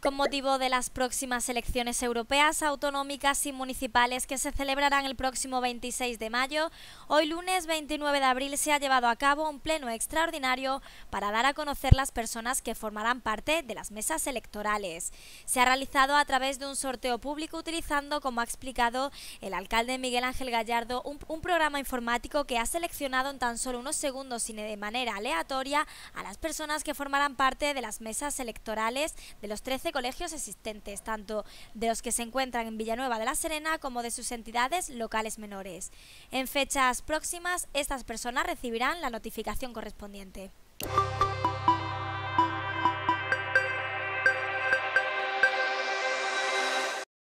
Con motivo de las próximas elecciones europeas, autonómicas y municipales que se celebrarán el próximo 26 de mayo, hoy lunes 29 de abril se ha llevado a cabo un pleno extraordinario para dar a conocer las personas que formarán parte de las mesas electorales. Se ha realizado a través de un sorteo público utilizando, como ha explicado el alcalde Miguel Ángel Gallardo, un programa informático que ha seleccionado en tan solo unos segundos y de manera aleatoria a las personas que formarán parte de las mesas electorales de los 13 colegios existentes, tanto de los que se encuentran en Villanueva de la Serena como de sus entidades locales menores. En fechas próximas, estas personas recibirán la notificación correspondiente.